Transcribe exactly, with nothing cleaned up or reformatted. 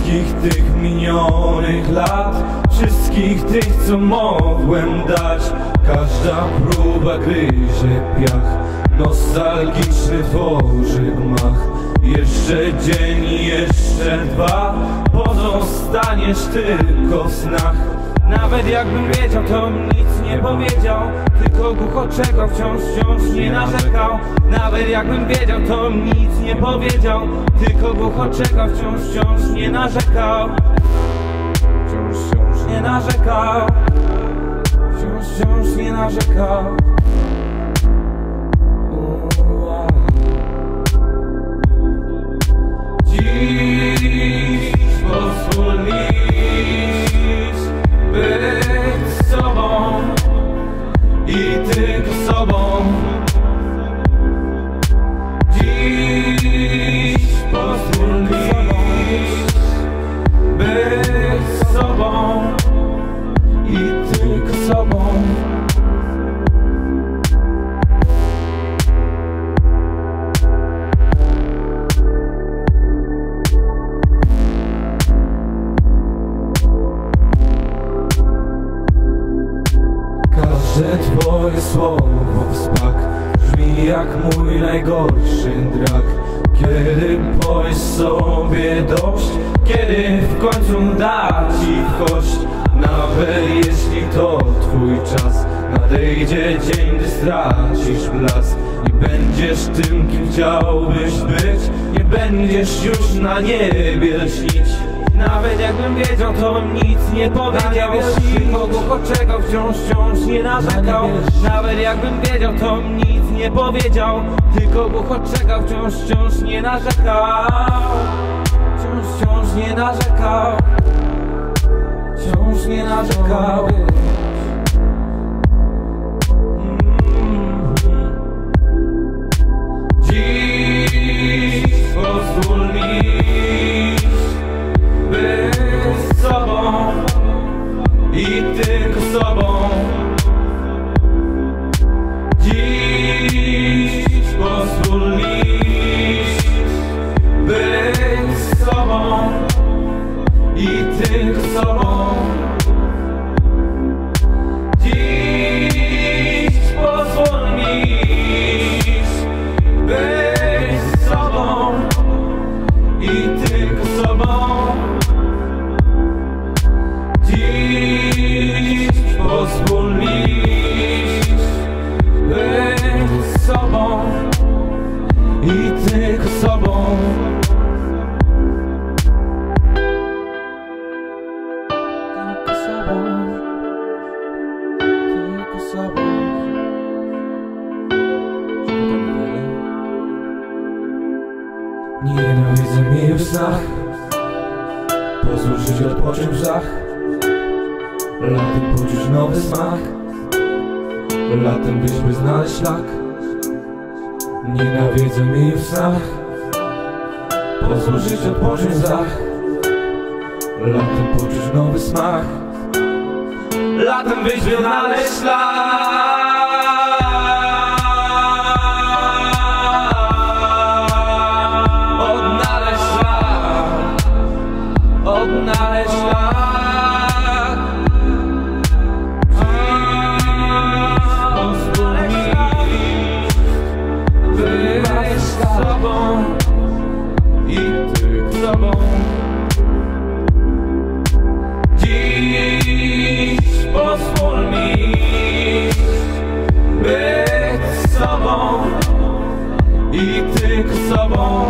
wszystkich tych minionych lat, wszystkich tych, co mogłem dać. Każda próba gryzie piach, nostalgiczny tworzy gmach. Jeszcze dzień, jeszcze dwa, pozostaniesz tylko w snach. Nawet jakbym wiedział, to nic nie powiedział, tylko głucho czekał, wciąż, wciąż nie narzekał. Nawet jakbym wiedział, to nic nie powiedział, tylko głucho czekał, wciąż, wciąż nie narzekał. Wciąż, wciąż nie narzekał. Wciąż, wciąż nie narzekał. Dziś pozwól mi być sobą i tylko sobą. Dziś pozwól mi być sobą i tylko sobą. Każde twoje słowo w smak brzmi jak mój najgorszy drak. Kiedy powiesz sobie dość, kiedy w końcu da ci w kość. Nawet jeśli to twój czas, nadejdzie dzień, gdy stracisz blask. Nie będziesz tym, kim chciałbyś być, nie będziesz już na niebie lśnić. Nawet jakbym wiedział, to bym nic nie powiedział, tylko głucho czekał, wciąż, wciąż nie narzekał. Nawet jakbym wiedział, to bym nic nie powiedział, tylko głucho czekał, wciąż, wciąż nie narzekał. Wciąż, wciąż nie narzekał. Wciąż nie narzekał. Dziś pozwól mi być sobą i tylko sobą. Dziś pozwól mi być sobą i tylko sobą. Dziś pozwól mi być sobą i tylko sobą. Dziś pozwól mi być sobą i tylko sobą. Tylko sobą. Tylko sobą. Nie nienawidzę mnie w snach, pozwól żyć odpocząć w żach. Latem poczuć nowy smak, latem byśmy znaleźć szlak. Nienawidzę mi w snach, pozwól żyć odpocząć w żach. Latem poczuć nowy smak, latem byśmy znaleźć szlak. Odnaleźć szlak, odnaleźć szlak. I tylko sobą. Dziś pozwól mi być sobą i tylko sobą.